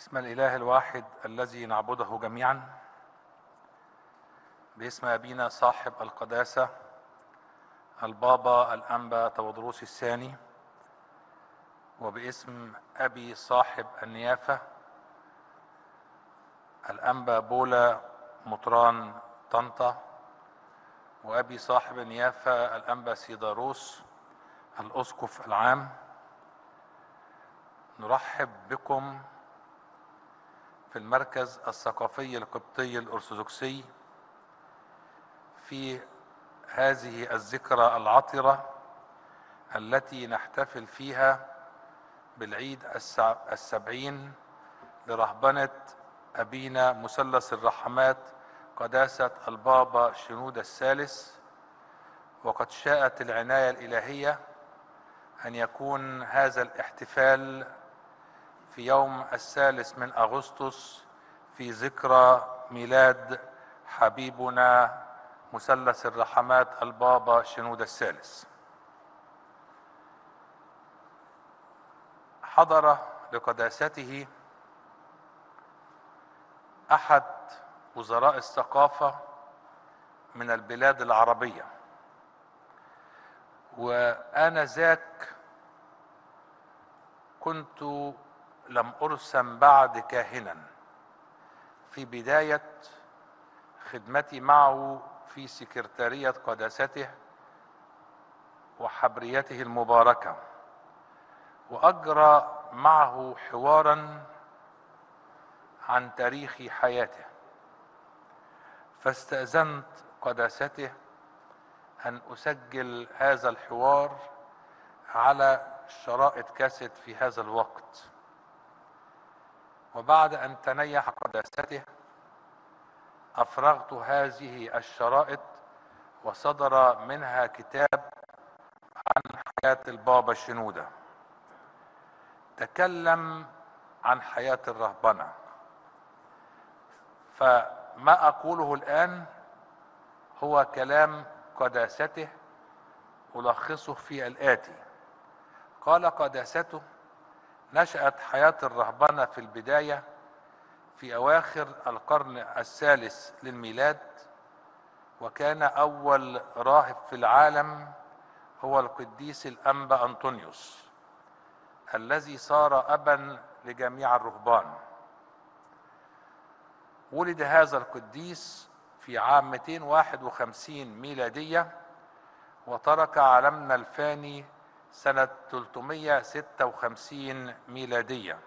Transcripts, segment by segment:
باسم الإله الواحد الذي نعبده جميعا، باسم أبينا صاحب القداسة البابا الأنبا تودروس الثاني، وباسم أبي صاحب النيافة الأنبا بولا مطران طنطا، وأبي صاحب النيافة الأنبا سيداروس الأسقف العام، نرحب بكم في المركز الثقافي القبطي الأرثوذكسي في هذه الذكرى العطرة التي نحتفل فيها بالعيد السبعين لرهبنة أبينا مثلث الرحمات قداسة البابا شنودة الثالث. وقد شاءت العناية الإلهية أن يكون هذا الاحتفال في يوم 3 أغسطس في ذكرى ميلاد حبيبنا مثلث الرحمات البابا شنودة الثالث. حضر لقداسته أحد وزراء الثقافة من البلاد العربية، وآنذاك كنت لم أرسم بعد كاهنا في بداية خدمتي معه في سكرتارية قداسته وحبريته المباركة، وأجرى معه حوارا عن تاريخ حياته، فاستأذنت قداسته أن أسجل هذا الحوار على شرائط كاسيت في هذا الوقت. وبعد أن تنيح قداسته أفرغت هذه الشرائط، وصدر منها كتاب عن حياة البابا شنودة. تكلم عن حياة الرهبنة، فما أقوله الآن هو كلام قداسته ألخصه في الآتي. قال قداسته: نشأت حياة الرهبنة في البداية في أواخر القرن الثالث للميلاد، وكان أول راهب في العالم هو القديس الأنبا أنطونيوس الذي صار أبا لجميع الرهبان. ولد هذا القديس في عام 251 ميلادية، وترك عالمنا الفاني سنة 356 ميلادية.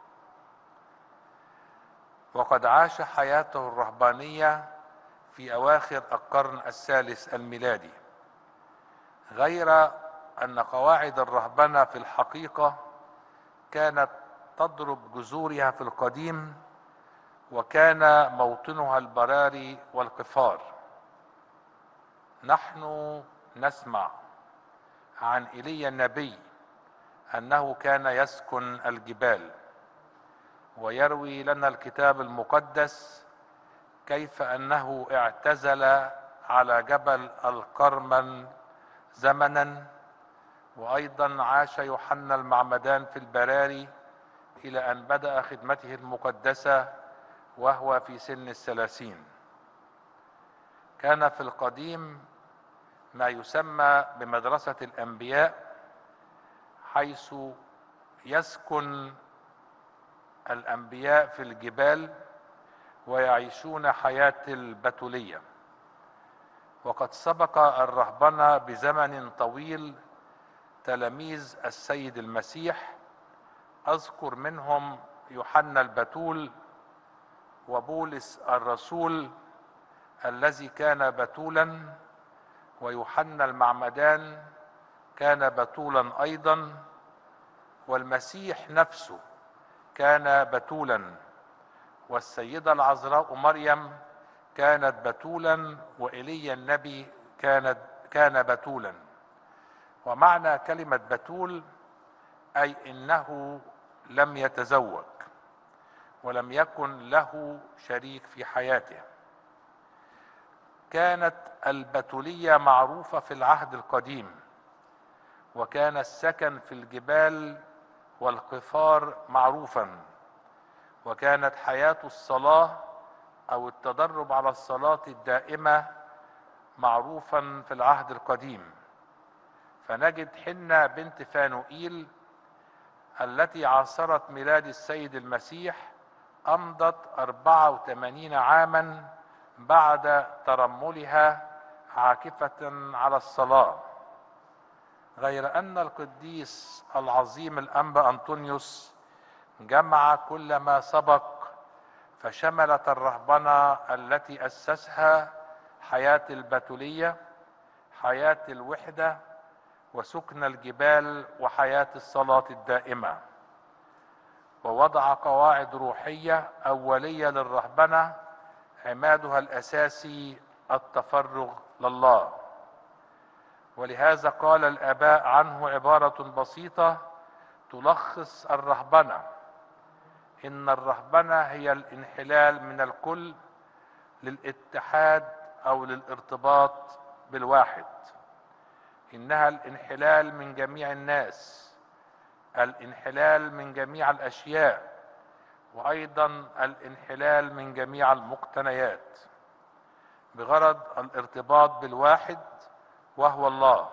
وقد عاش حياته الرهبانية في أواخر القرن الثالث الميلادي، غير أن قواعد الرهبنة في الحقيقة كانت تضرب جذورها في القديم، وكان موطنها البراري والقفار. نحن نسمع عن إيليا النبي أنه كان يسكن الجبال، ويروي لنا الكتاب المقدس كيف أنه اعتزل على جبل القرمل زمنا. وأيضا عاش يوحنا المعمدان في البراري إلى أن بدأ خدمته المقدسة وهو في سن 30. كان في القديم ما يسمى بمدرسة الأنبياء، حيث يسكن الأنبياء في الجبال ويعيشون حياة البتولية. وقد سبق الرهبنة بزمن طويل تلاميذ السيد المسيح، أذكر منهم يوحنا البتول وبولس الرسول الذي كان بتولا، ويوحنا المعمدان كان بتولا أيضا، والمسيح نفسه كان بتولا، والسيدة العذراء مريم كانت بتولا، وإيليا النبي كان بتولا. ومعنى كلمة بتول أي إنه لم يتزوج ولم يكن له شريك في حياته. كانت البتولية معروفة في العهد القديم، وكان السكن في الجبال والقفار معروفا، وكانت حياة الصلاة أو التدرب على الصلاة الدائمة معروفا في العهد القديم. فنجد حنة بنت فانوئيل التي عاصرت ميلاد السيد المسيح أمضت 84 عاما بعد ترملها عاكفة على الصلاة، غير أن القديس العظيم الأنبا أنطونيوس جمع كل ما سبق، فشملت الرهبنة التي أسسها حياة البتولية، حياة الوحدة، وسكن الجبال، وحياة الصلاة الدائمة، ووضع قواعد روحية أولية للرهبنة عمادها الأساسي التفرغ لله. ولهذا قال الآباء عنه عبارة بسيطة تلخص الرهبنة: إن الرهبنة هي الانحلال من الكل للاتحاد أو للارتباط بالواحد. إنها الانحلال من جميع الناس، الانحلال من جميع الأشياء، وأيضا الانحلال من جميع المقتنيات، بغرض الارتباط بالواحد وهو الله.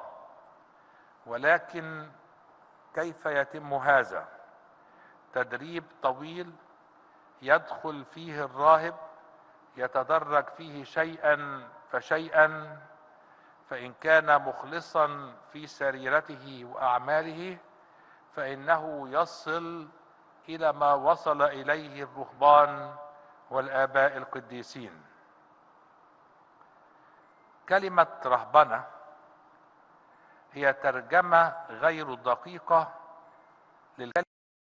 ولكن كيف يتم هذا؟ تدريب طويل يدخل فيه الراهب، يتدرج فيه شيئا فشيئا، فإن كان مخلصا في سريرته وأعماله فإنه يصل إلى ما وصل إليه الرهبان والآباء القديسين. كلمة رهبنة هي ترجمة غير دقيقة للكلمة،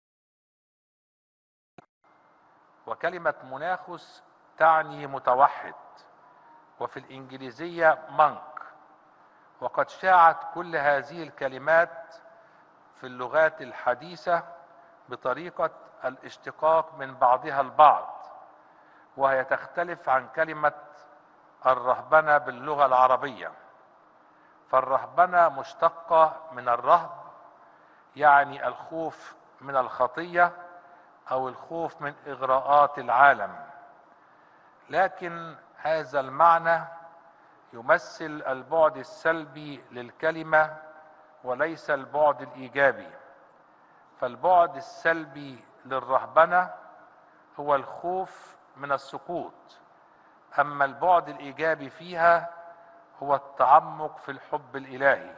وكلمة مناخس تعني متوحد، وفي الإنجليزية monk. وقد شاعت كل هذه الكلمات في اللغات الحديثة بطريقة الاشتقاق من بعضها البعض، وهي تختلف عن كلمة الرهبنة باللغة العربية. فالرهبنة مشتقة من الرهب، يعني الخوف من الخطية أو الخوف من إغراءات العالم، لكن هذا المعنى يمثل البعد السلبي للكلمة وليس البعد الإيجابي. فالبعد السلبي للرهبنة هو الخوف من السقوط، أما البعد الإيجابي فيها هو التعمق في الحب الإلهي.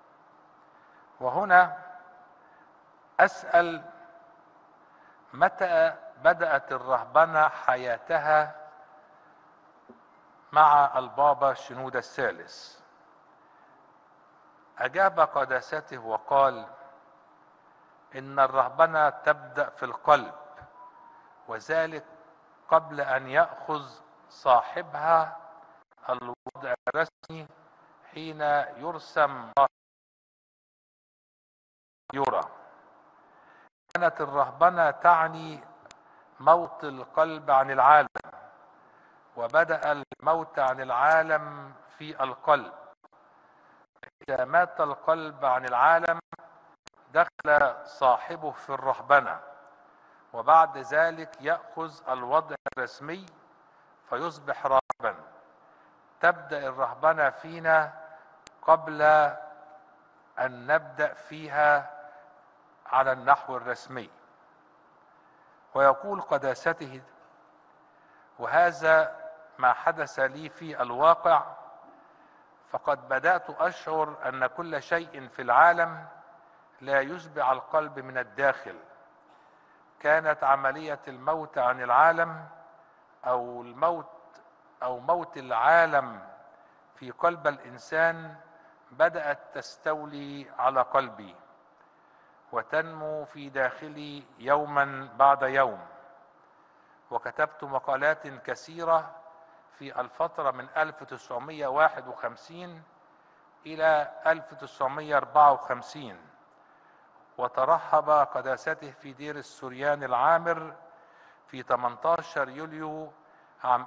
وهنا أسأل: متى بدأت الرهبنة حياتها مع البابا شنودة الثالث؟ أجاب قداسته وقال: إن الرهبنة تبدأ في القلب، وذلك قبل أن يأخذ صاحبها الوضع الرسمي حين يرسم يرى. كانت الرهبنة تعني موت القلب عن العالم، وبدأ الموت عن العالم في القلب. إذا مات القلب عن العالم دخل صاحبه في الرهبنة، وبعد ذلك يأخذ الوضع الرسمي فيصبح راهبا. تبدأ الرهبنة فينا قبل أن نبدأ فيها على النحو الرسمي. ويقول قداسته: وهذا ما حدث لي في الواقع، فقد بدأت أشعر أن كل شيء في العالم لا يشبع القلب من الداخل. كانت عملية الموت عن العالم أو موت العالم في قلب الإنسان بدأت تستولي على قلبي وتنمو في داخلي يوما بعد يوم. وكتبت مقالات كثيرة في الفترة من 1951 إلى 1954، وترحب قداسته في دير السريان العامر في 18 يوليو عام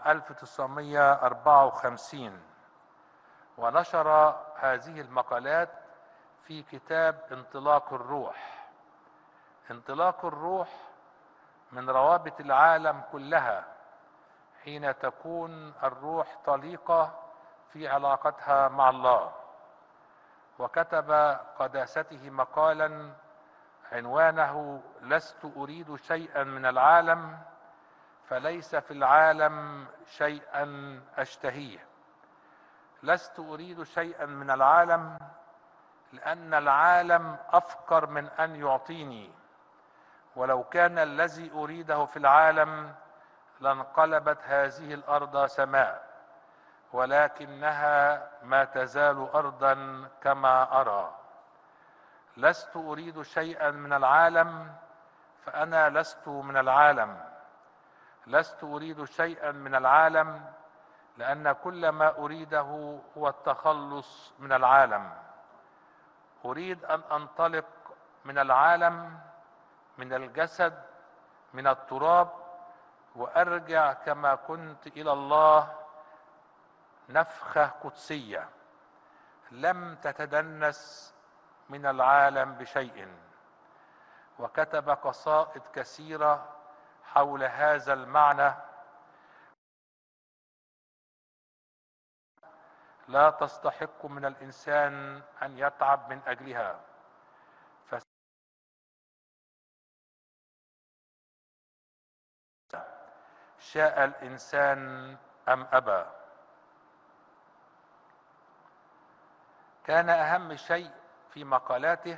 1954، ونشر هذه المقالات في كتاب انطلاق الروح. انطلاق الروح من روابط العالم كلها حين تكون الروح طليقة في علاقتها مع الله. وكتب قداسته مقالا عنوانه: لست أريد شيئا من العالم، فليس في العالم شيئا أشتهيه. لست أريد شيئا من العالم لأن العالم أفقر من أن يعطيني، ولو كان الذي أريده في العالم لانقلبت هذه الأرض سماء، ولكنها ما تزال أرضا كما أرى. لست أريد شيئا من العالم فأنا لست من العالم. لست أريد شيئا من العالم لأن كل ما أريده هو التخلص من العالم. أريد أن أنطلق من العالم، من الجسد، من التراب، وأرجع كما كنت إلى الله، نفخة قدسية لم تتدنس من العالم بشيء. وكتب قصائد كثيرة حول هذا المعنى لا تستحق من الإنسان أن يتعب من أجلها، شاء الإنسان أم أبى. كان أهم شيء في مقالاته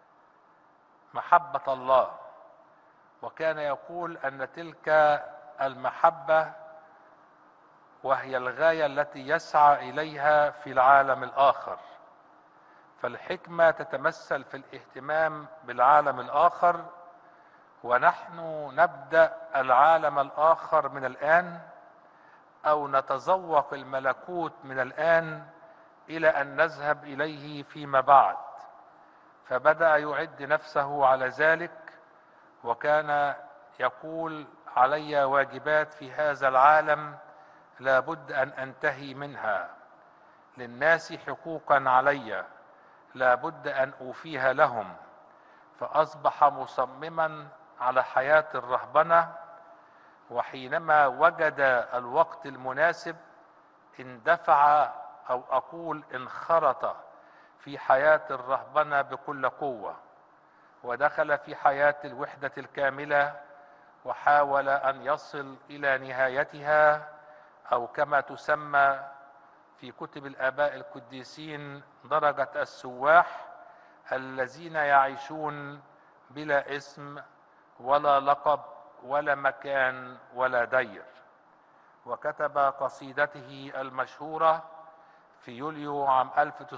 محبة الله، وكان يقول أن تلك المحبة وهي الغاية التي يسعى إليها في العالم الآخر. فالحكمة تتمثل في الاهتمام بالعالم الآخر، ونحن نبدأ العالم الآخر من الآن، أو نتذوق الملكوت من الآن إلى أن نذهب إليه فيما بعد. فبدأ يعد نفسه على ذلك، وكان يقول: علي واجبات في هذا العالم لا بد أن أنتهي منها، للناس حقوقا علي لا بد أن أوفيها لهم. فأصبح مصمما على حياة الرهبنة، وحينما وجد الوقت المناسب اندفع، أو أقول انخرط في حياة الرهبنة بكل قوة، ودخل في حياة الوحدة الكاملة، وحاول أن يصل إلى نهايتها، أو كما تسمى في كتب الآباء القديسين درجة السواح، الذين يعيشون بلا اسم ولا لقب ولا مكان ولا دير. وكتب قصيدته المشهورة في يوليو عام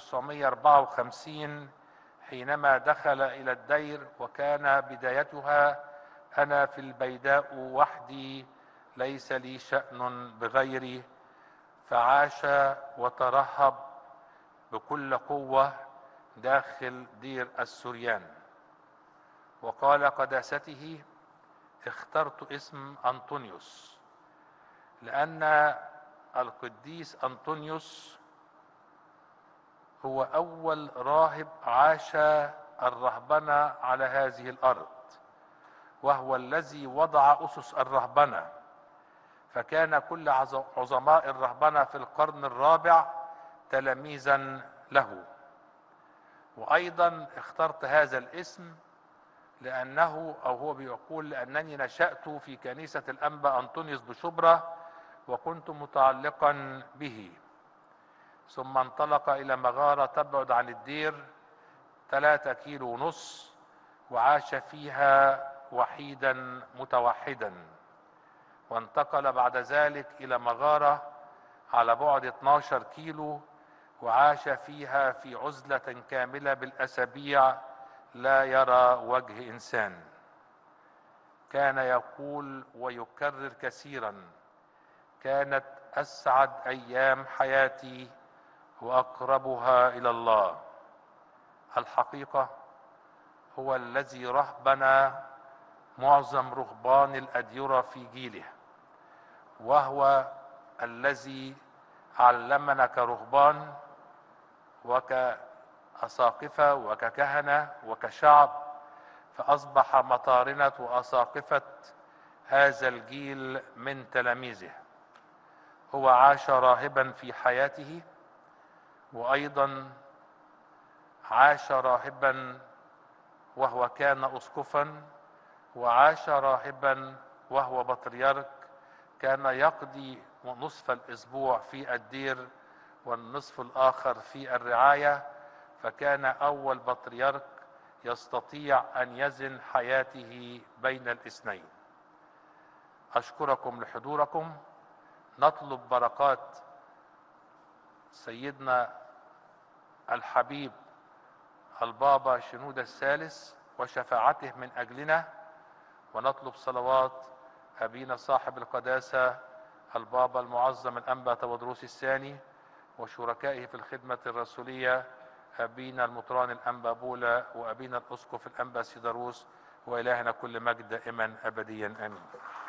1954 حينما دخل إلى الدير، وكان بدايتها: أنا في البيداء وحدي ليس لي شأن بغيري. فعاش وترهب بكل قوة داخل دير السريان. وقال قداسته: اخترت اسم أنطونيوس لأن القديس أنطونيوس هو أول راهب عاش الرهبنة على هذه الأرض، وهو الذي وضع أسس الرهبنة. فكان كل عظماء الرهبنة في القرن الرابع تلاميذا له. وأيضا اخترت هذا الاسم لأنه، أو هو بيقول: لأنني نشأت في كنيسة الأنبا أنطونيوس بشبرا وكنت متعلقا به، ثم انطلق إلى مغارة تبعد عن الدير 3 كيلو ونص، وعاش فيها وحيدا متوحدا، وانتقل بعد ذلك إلى مغارة على بعد 12 كيلو، وعاش فيها في عزلة كاملة بالأسابيع لا يرى وجه إنسان. كان يقول ويكرر كثيرا: كانت أسعد أيام حياتي وأقربها إلى الله. الحقيقة هو الذي رهبن معظم رهبان الأديرة في جيله، وهو الذي علمنا كرهبان وكأساقفة وككهنة وكشعب. فأصبح مطارنة وأساقفة هذا الجيل من تلاميذه. هو عاش راهبا في حياته، وأيضا عاش راهبا وهو كان أسقفا، وعاش راهبا وهو بطريرك. كان يقضي نصف الأسبوع في الدير والنصف الآخر في الرعاية، فكان أول بطريرك يستطيع أن يزن حياته بين الاثنين. أشكركم لحضوركم. نطلب بركات سيدنا الحبيب البابا شنودة الثالث وشفاعته من أجلنا، ونطلب صلوات أبينا صاحب القداسة البابا المعظم الأنبا تودروس الثاني وشركائه في الخدمة الرسولية أبينا المطران الأنبا بولا وأبينا الأسقف الأنبا سيداروس، وإلهنا كل مجد دائما أبديا آمين.